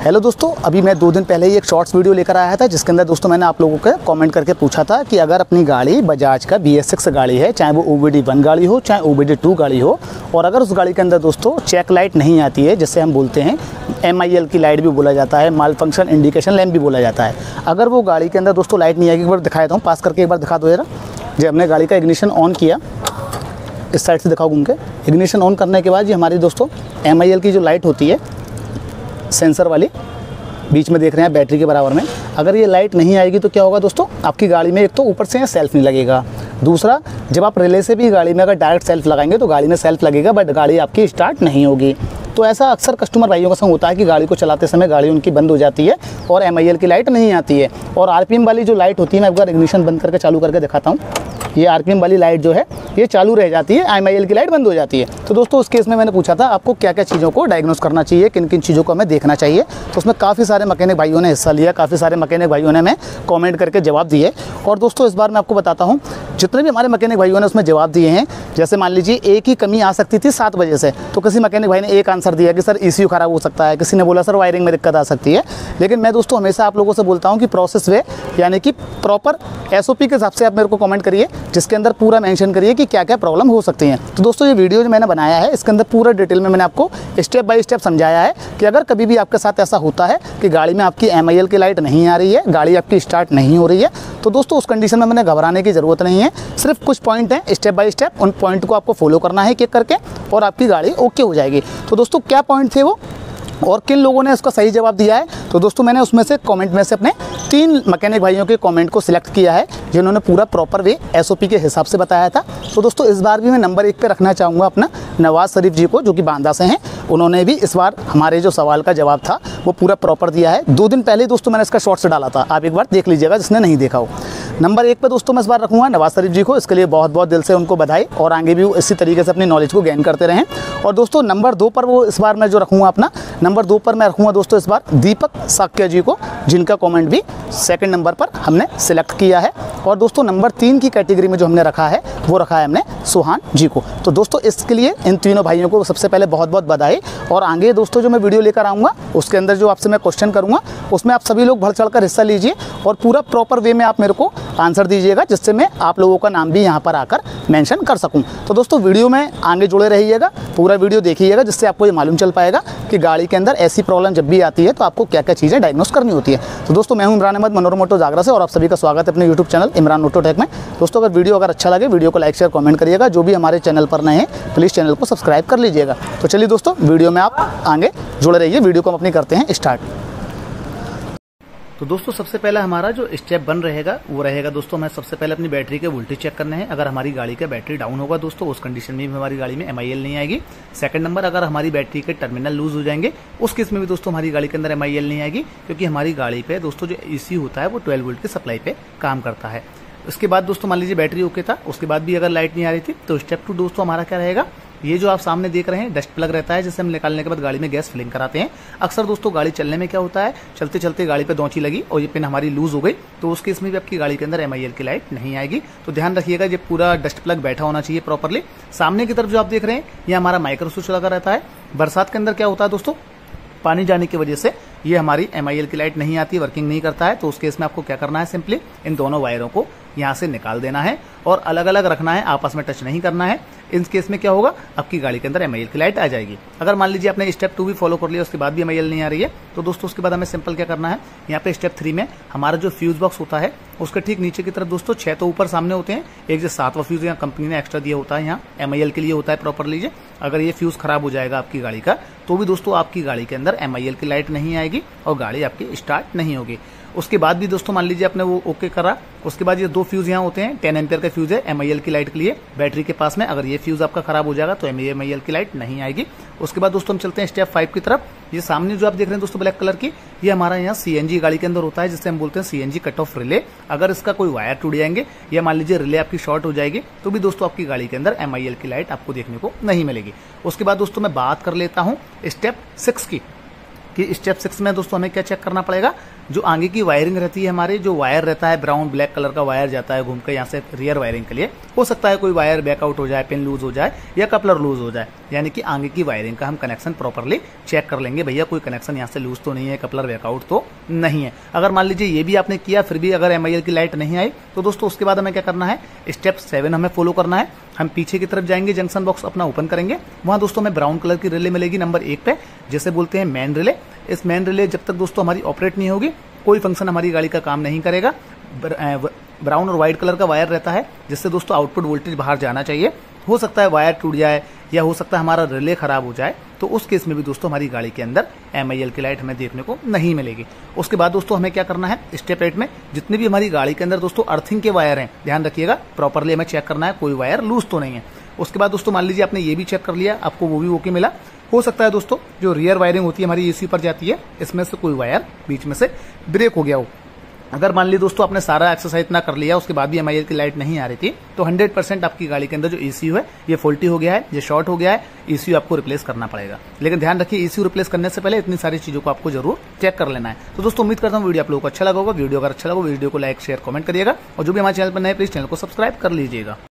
Hello दोस्तों, अभी मैं 2 दिन पहले ही एक शॉर्ट्स वीडियो लेकर आया था जिसके अंदर दोस्तों मैंने आप लोगों को कमेंट करके पूछा था कि अगर अपनी गाड़ी बजाज का BS6 गाड़ी है, चाहे वो OBD1 गाड़ी हो चाहे OBD2 गाड़ी हो, और अगर उस गाड़ी के अंदर दोस्तों चेक लाइट नहीं आती है, जिससे हम बोलते हैं MIL की लाइट भी बोला जाता है, माल फंक्शन इंडिकेशन लैम्प भी बोला जाता है, अगर वो गाड़ी के अंदर दोस्तों लाइट नहीं आएगी, एक बार दिखाया था हूँ, पास करके एक बार दिखा दो जरा। जब हमने गाड़ी का इग्निशन ऑन किया, इस साइड से दिखाओ घूम के, इग्निशन ऑन करने के बाद ये हमारी दोस्तों MIL की जो लाइट होती है सेंसर वाली, बीच में देख रहे हैं बैटरी के बराबर में, अगर ये लाइट नहीं आएगी तो क्या होगा दोस्तों, आपकी गाड़ी में एक तो ऊपर से सेल्फ नहीं लगेगा, दूसरा जब आप रिले से भी गाड़ी में अगर डायरेक्ट सेल्फ लगाएंगे तो गाड़ी में सेल्फ लगेगा बट गाड़ी आपकी स्टार्ट नहीं होगी। तो ऐसा अक्सर कस्टमर भाइयों का संग होता है कि गाड़ी को चलाते समय गाड़ी उनकी बंद हो जाती है और MIL की लाइट नहीं आती है। और RPM वाली जो लाइट होती है, मैं एक बार इग्निशन बंद करके चालू करके दिखाता हूँ, ये RPM वाली लाइट जो है ये चालू रह जाती है, MIL की लाइट बंद हो जाती है। तो दोस्तों उस केस में मैंने पूछा था आपको क्या क्या चीज़ों को डायग्नोस करना चाहिए, किन किन चीज़ों को हमें देखना चाहिए, तो उसमें काफ़ी सारे मैकेनिक भाइयों ने हिस्सा लिया, काफ़ी सारे मैकेनिक भाइयों ने हमें कॉमेंट करके जवाब दिए। और दोस्तों इस बार मैं आपको बताता हूँ, जितने भी हमारे मैकेनिक भाइयों ने उसमें जवाब दिए हैं, जैसे मान लीजिए एक ही कमी आ सकती थी 7 बजे से, तो किसी मैकेनिक भाई ने एक आंसर दिया कि सर ECU खराब हो सकता है, किसी ने बोला सर वायरिंग में दिक्कत आ सकती है। लेकिन मैं दोस्तों हमेशा आप लोगों से बोलता हूँ कि प्रोसेस वे यानी कि प्रॉपर SOP के हिसाब से आप मेरे को कमेंट करिए, जिसके अंदर पूरा मेंशन करिए कि क्या क्या प्रॉब्लम हो सकती हैं। तो दोस्तों ये वीडियो जो मैंने बनाया है इसके अंदर पूरा डिटेल में मैंने आपको स्टेप बाय स्टेप समझाया है कि अगर कभी भी आपके साथ ऐसा होता है कि गाड़ी में आपकी MIL की लाइट नहीं आ रही है, गाड़ी आपकी स्टार्ट नहीं हो रही है, तो दोस्तों उस कंडीशन में मैंने घबराने की ज़रूरत नहीं है। सिर्फ कुछ पॉइंट हैं, स्टेप बाय स्टेप उन पॉइंट को आपको फॉलो करना है एक एक करके और आपकी गाड़ी ओके हो जाएगी। तो दोस्तों क्या पॉइंट थे वो और किन लोगों ने उसका सही जवाब दिया है, तो दोस्तों मैंने उसमें से कमेंट में से अपने 3 मैकेनिक भाइयों के कमेंट को सिलेक्ट किया है जिन्होंने पूरा प्रॉपर वे SOP के हिसाब से बताया था। तो दोस्तों इस बार भी मैं नंबर 1 पे रखना चाहूँगा अपना नवाज शरीफ जी को, जो कि बांदा से हैं। उन्होंने भी इस बार हमारे जो सवाल का जवाब था वो पूरा प्रॉपर दिया है। 2 दिन पहले दोस्तों मैंने इसका शॉर्ट्स डाला था, आप एक बार देख लीजिएगा जिसने नहीं देखा हो। नंबर 1 पे दोस्तों मैं इस बार रखूँगा नवाज शरीफ जी को, इसके लिए बहुत बहुत दिल से उनको बधाई और आगे भी वो इसी तरीके से अपनी नॉलेज को गेन करते रहें। और दोस्तों नंबर 2 पर वो इस बार मैं जो रखूँगा अपना नंबर 2 पर मैं रखूँगा दोस्तों इस बार दीपक साक्य जी को, जिनका कमेंट भी 2nd नंबर पर हमने सिलेक्ट किया है। और दोस्तों नंबर 3 की कैटेगरी में जो हमने रखा है वो रखा है हमने सुहान जी को। तो दोस्तों इसके लिए इन तीनों भाइयों को सबसे पहले बहुत बहुत बधाई। और आगे दोस्तों जो मैं वीडियो लेकर आऊँगा उसके अंदर जो आपसे मैं क्वेश्चन करूँगा उसमें आप सभी लोग बढ़ चढ़ कर हिस्सा लीजिए और पूरा प्रॉपर वे में आप मेरे को आंसर दीजिएगा, जिससे मैं आप लोगों का नाम भी यहाँ पर आकर मेंशन कर सकूँ। तो दोस्तों वीडियो में आगे जुड़े रहिएगा, पूरा वीडियो देखिएगा, जिससे आपको ये मालूम चल पाएगा कि गाड़ी के अंदर ऐसी प्रॉब्लम जब भी आती है तो आपको क्या क्या चीज़ें डायग्नोस करनी होती है। तो दोस्तों मैं हूँ इमरान अहमद मनोरमा ऑटो जागरा से और आप सभी का स्वागत है अपने YouTube channel Imran auto tech में। दोस्तों अगर वीडियो अच्छा लगे वीडियो को लाइक शेयर कमेंट करिएगा, जो भी हमारे चैनल पर नए हैं प्लीज़ चैनल को सब्सक्राइब कर लीजिएगा। तो चलिए दोस्तों वीडियो में आप आगे जुड़े रहिए, वीडियो को हम अपनी करते हैं स्टार्ट। तो दोस्तों सबसे पहला हमारा जो स्टेप बन रहेगा वो रहेगा दोस्तों, हमें सबसे पहले अपनी बैटरी के वोल्टेज चेक करने हैं। अगर हमारी गाड़ी का बैटरी डाउन होगा दोस्तों उस कंडीशन में भी हमारी गाड़ी में MIL नहीं आएगी। 2nd नंबर, अगर हमारी बैटरी के टर्मिनल लूज हो जाएंगे उस केस में भी दोस्तों हमारी गाड़ी के अंदर MIL नहीं आएगी, क्योंकि हमारी गाड़ी पे दोस्तों जो ECU होता है वो 12 वोल्ट की सप्लाई पे काम करता है। उसके बाद दोस्तों मान लीजिए बैटरी ओके था, उसके बाद भी अगर लाइट नहीं आ रही थी, तो स्टेप 2 दोस्तों हमारा क्या रहेगा, ये जो आप सामने देख रहे हैं डस्ट प्लग रहता है, जिसे हम निकालने के बाद गाड़ी में गैस फिलिंग कराते हैं। अक्सर दोस्तों गाड़ी चलने में क्या होता है, चलते चलते गाड़ी पे दौंची लगी और ये पिन हमारी लूज हो गई, तो उस केस में भी आपकी गाड़ी के अंदर MIL की लाइट नहीं आएगी। तो ध्यान रखिएगा ये पूरा डस्ट प्लग बैठा होना चाहिए प्रॉपरली। सामने की तरफ जो आप देख रहे हैं ये हमारा माइक्रो स्विच लगा रहता है। बरसात के अंदर क्या होता है दोस्तों, पानी जाने की वजह से ये हमारी MIL की लाइट नहीं आती, वर्किंग नहीं करता है। तो उस केस में आपको क्या करना है, सिंपली इन दोनों वायरों को यहाँ से निकाल देना है और अलग अलग रखना है, आपस में टच नहीं करना है। इस केस में क्या होगा, आपकी गाड़ी के अंदर MIL की लाइट आ जाएगी। अगर मान लीजिए आपने स्टेप 2 भी फॉलो कर लिया उसके बाद भी MIL नहीं आ रही है, तो दोस्तों उसके बाद हमें सिंपल क्या करना है, यहाँ पे स्टेप 3 में हमारा जो फ्यूज बॉक्स होता है उसके ठीक नीचे की तरफ दोस्तों 6 तो ऊपर सामने होते हैं, एक जो 7वां फ्यूज यहाँ कंपनी ने एक्स्ट्रा दिया होता है, यहाँ MIL के लिए होता है प्रॉपर लीजिए। अगर ये फ्यूज खराब हो जाएगा आपकी गाड़ी का तो भी दोस्तों आपकी गाड़ी के अंदर MIL की लाइट नहीं आएगी और गाड़ी आपकी स्टार्ट नहीं होगी। उसके बाद भी दोस्तों मान लीजिए आपने वो ओके करा, उसके बाद ये 2 फ्यूज यहाँ होते हैं, 10 एम्पियर का फ्यूज है MIL की लाइट के लिए बैटरी के पास में। अगर ये फ्यूज आपका खराब हो जाएगा तो MIL की लाइट नहीं आएगी। उसके बाद दोस्तों हम चलते हैं स्टेप 5 की तरफ। ये सामने जो आप देख रहे हैं दोस्तों ब्लैक कलर की, ये हमारा यहाँ CNG गाड़ी के अंदर होता है, जिससे हम बोलते हैं CNG कट ऑफ रिले। अगर इसका कोई वायर टूट जाएंगे या मान लीजिए रिले आपकी शॉर्ट हो जाएगी तो भी दोस्तों आपकी गाड़ी के अंदर MIL की लाइट आपको देखने को नहीं मिलेगी। उसके बाद दोस्तों मैं बात कर लेता हूँ स्टेप 6 की। कि स्टेप 6 में दोस्तों हमें क्या चेक करना पड़ेगा, जो आगे की वायरिंग रहती है हमारी, जो वायर रहता है ब्राउन ब्लैक कलर का वायर जाता है घूम के यहाँ से रियर वायरिंग के लिए, हो सकता है कोई वायर बैकआउट हो जाए, पिन लूज हो जाए या कपलर लूज हो जाए, यानी कि आगे की वायरिंग का हम कनेक्शन प्रॉपरली चेक कर लेंगे, भैया कोई कनेक्शन यहाँ से लूज तो नहीं है, कपलर बैकआउट तो नहीं है। अगर मान लीजिए ये भी आपने किया फिर भी अगर MIL की लाइट नहीं आई तो दोस्तों उसके बाद हमें क्या करना है, स्टेप 7 हमें फॉलो करना है। हम पीछे की तरफ जाएंगे, जंक्शन बॉक्स अपना ओपन करेंगे, वहां दोस्तों हमें ब्राउन कलर की रिले मिलेगी नंबर 1 पे, जैसे बोलते हैं मेन रिले। इस मेन रिले जब तक दोस्तों हमारी ऑपरेट नहीं होगी कोई फंक्शन हमारी गाड़ी का काम नहीं करेगा। ब्राउन और व्हाइट कलर का वायर रहता है जिससे दोस्तों आउटपुट वोल्टेज बाहर जाना चाहिए। हो सकता है वायर टूट जाए या हो सकता है हमारा रिले खराब हो जाए, तो उस केस में भी दोस्तों हमारी गाड़ी के अंदर MIL की लाइट हमें देखने को नहीं मिलेगी। उसके बाद दोस्तों हमें क्या करना है, स्टेप 8 में जितनी भी हमारी गाड़ी के अंदर दोस्तों अर्थिंग के वायर हैं, ध्यान रखिएगा प्रॉपरली हमें चेक करना है कोई वायर लूज तो नहीं है। उसके बाद दोस्तों मान लीजिए आपने ये भी चेक कर लिया, आपको वो भी ओके मिला, हो सकता है दोस्तों जो रियर वायरिंग होती है हमारी AC पर जाती है, इसमें से कोई वायर बीच में से ब्रेक हो गया हो। अगर मान ली दोस्तों आपने सारा एक्सरसाइज इतना कर लिया उसके बाद भी MIL की लाइट नहीं आ रही थी, तो 100% आपकी गाड़ी के अंदर जो ECU है ये फॉल्टी हो गया है, ये शॉर्ट हो गया है, ECU आपको रिप्लेस करना पड़ेगा। लेकिन ध्यान रखिए ECU रिप्लेस करने से पहले इतनी सारी चीजों को आपको जरूर चेक कर लेना है। तो दोस्तों उम्मीद करता हूँ वीडियो आप लोगों को अच्छा लगा होगा। वीडियो अगर अच्छा लगा वीडियो को लाइक शेयर कमेंट करिएगा, और जो भी हमारे चैनल पर नए प्लीज चैनल को सब्सक्राइब कर लीजिएगा।